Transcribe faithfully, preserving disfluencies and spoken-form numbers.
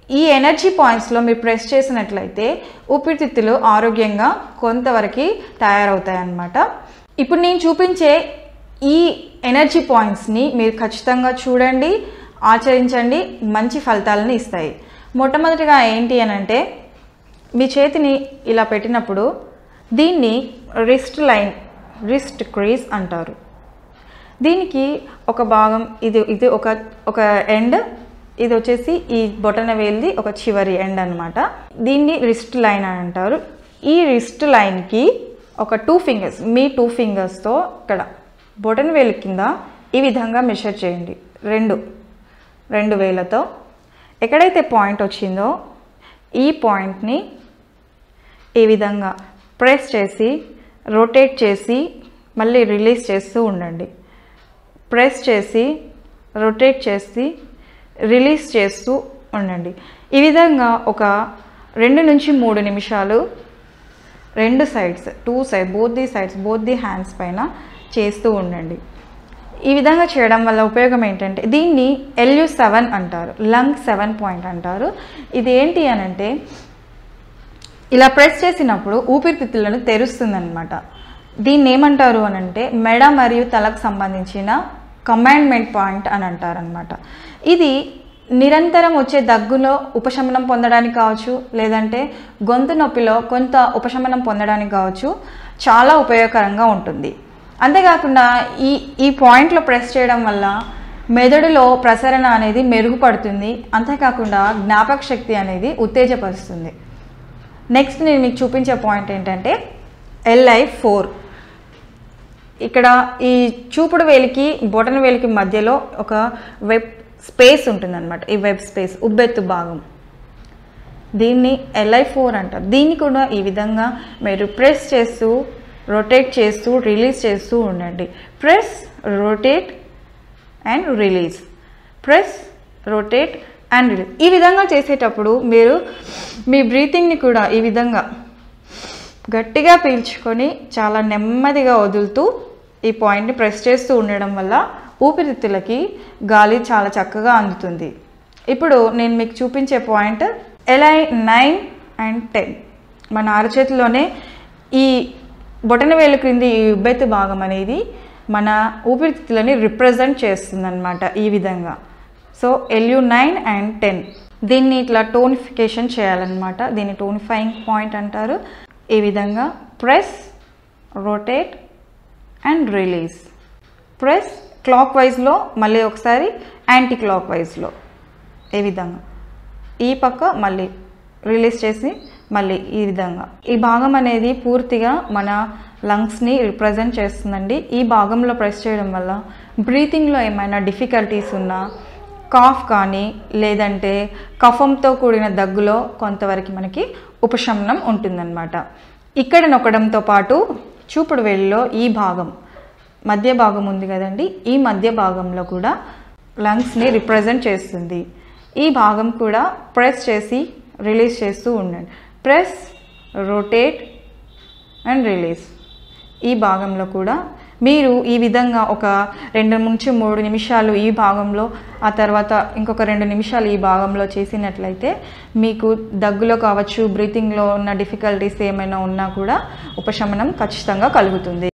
ఈ ఎనర్జీ పాయింట్స్లో మీరు ప్రెస్ చేసినట్లయితే ఊపిరితిత్తులు ఆరోగ్యంగా కొంతవరకు తయారవుతాయి అన్నమాట. ఇప్పుడు నేను చూపించే ఈ ఎనర్జీ పాయింట్స్ని మీరు ఖచ్చితంగా చూడండి, ఆచరించండి, మంచి ఫలితాలను ఇస్తాయి. మొట్టమొదటిగా ఏంటి అని అంటే మీ చేతిని ఇలా పెట్టినప్పుడు దీన్ని రిస్ట్ లైన్ రిస్ట్ క్రీజ్ అంటారు. దీనికి ఒక భాగం ఇది ఇది ఒక ఒక ఎండ్, ఇది వచ్చేసి ఈ బొటన వేలిది ఒక చివరి ఎండ్ అనమాట. దీన్ని రిస్ట్ లైన్ అని అంటారు. ఈ రిస్ట్ లైన్కి ఒక టూ ఫింగర్స్ మీ టూ ఫింగర్స్తో ఇక్కడ బొటన వేలు కింద ఈ విధంగా మెషర్ చేయండి. రెండు రెండు వేలతో ఎక్కడైతే పాయింట్ వచ్చిందో ఈ పాయింట్ని ఈ విధంగా ప్రెస్ చేసి రొటేట్ చేసి మళ్ళీ రిలీజ్ చేస్తూ ఉండండి. ప్రెస్ చేసి రొటేట్ చేసి రిలీజ్ చేస్తూ ఉండండి. ఈ విధంగా ఒక రెండు నుంచి మూడు నిమిషాలు రెండు sides two side both the sides both the hands పైన చేస్తూ ఉండండి. ఈ విధంగా చేయడం వల్ల ఉపయోగం ఏంటంటే దీన్ని ఎల్యూ సెవెన్ అంటారు, లంగ్ సెవెన్ పాయింట్ అంటారు. ఇది ఏంటి అని అంటే ఇలా ప్రెస్ చేసినప్పుడు ఊపిరితిత్తులను తెరుస్తుందన్నమాట. దీన్ని ఏమంటారు అని అంటే మెడ మరియు తలకు సంబంధించిన కమాండ్మెంట్ పాయింట్ అని అంటారనమాట. ఇది నిరంతరం వచ్చే దగ్గులో ఉపశమనం పొందడానికి కావచ్చు, లేదంటే గొంతు నొప్పిలో కొంత ఉపశమనం పొందడానికి కావచ్చు చాలా ఉపయోగకరంగా ఉంటుంది. అంతేకాకుండా ఈ ఈ పాయింట్లో ప్రెస్ చేయడం వల్ల మెదడులో ప్రసరణ అనేది మెరుగుపడుతుంది. అంతేకాకుండా జ్ఞాపక శక్తి అనేది ఉత్తేజపరుస్తుంది. నెక్స్ట్ నేను మీకు చూపించే పాయింట్ ఏంటంటే ఎల్ఐ ఫోర్. ఇక్కడ ఈ చూపుడు వేలికి బొటన వేలికి మధ్యలో ఒక వెబ్ స్పేస్ ఉంటుందన్నమాట. ఈ వెబ్ స్పేస్ ఉబ్బెత్తు భాగం, దీన్ని ఎల్ఐ ఫోర్ అంటారు. దీన్ని కూడా ఈ విధంగా మీరు ప్రెస్ చేస్తూ రొటేట్ చేస్తూ రిలీజ్ చేస్తూ ఉండండి. Press rotate and release, press rotate and release. ఈ విధంగా చేసేటప్పుడు మీరు మీ బ్రీతింగ్ని కూడా ఈ విధంగా గట్టిగా పీల్చుకొని చాలా నెమ్మదిగా వదులుతూ ఈ పాయింట్ని ప్రెస్ చేస్తూ ఉండడం వల్ల ఊపిరితిత్తులకి గాలి చాలా చక్కగా అందుతుంది. ఇప్పుడు నేను మీకు చూపించే point LI nine and ten. మన అరచేతిలోనే ఈ బొటన వేలు క్రింది ఈ ఉబ్బెత్తు భాగం అనేది మన ఊపిరితిత్తులని రిప్రజెంట్ చేస్తుంది అన్నమాట. ఈ విధంగా so LU nine and ten దీన్ని ఇట్లా టోనిఫికేషన్ చేయాలన్నమాట. దీన్ని టోనిఫైయింగ్ పాయింట్ అంటారు. ఈ విధంగా press rotate and release, press క్లాక్ వైజ్లో మళ్ళీ ఒకసారి యాంటీ క్లాక్ వైజ్లో ఈ విధంగా ఈ పక్క మళ్ళీ రిలీజ్ చేసి మళ్ళీ ఈ విధంగా. ఈ భాగం అనేది పూర్తిగా మన లంగ్స్ని రిప్రజెంట్ చేస్తుందండి. ఈ భాగంలో ప్రెస్ చేయడం వల్ల బ్రీతింగ్లో ఏమైనా డిఫికల్టీస్ ఉన్నా, కాఫ్ కానీ లేదంటే కఫంతో కూడిన దగ్గులో కొంతవరకు మనకి ఉపశమనం ఉంటుందన్నమాట. ఇక్కడ నొక్కడంతో పాటు చూపుడు వేలిలో ఈ భాగం మధ్య భాగం ఉంది కదండి, ఈ మధ్య భాగంలో కూడా లంగ్స్ని రిప్రజెంట్ చేస్తుంది. ఈ భాగం కూడా ప్రెస్ చేసి రిలీజ్ చేస్తూ ఉండండి. Press rotate and release. ఈ భాగంలో కూడా మీరు ఈ విధంగా ఒక రెండు నుంచి మూడు నిమిషాలు ఈ భాగంలో, ఆ తర్వాత ఇంకొక రెండు నిమిషాలు ఈ భాగంలో చేసినట్లయితే మీకు దగ్గులో కావచ్చు, బ్రీతింగ్లో ఉన్న డిఫికల్టీస్ ఏమైనా ఉన్నా కూడా ఉపశమనం ఖచ్చితంగా కలుగుతుంది.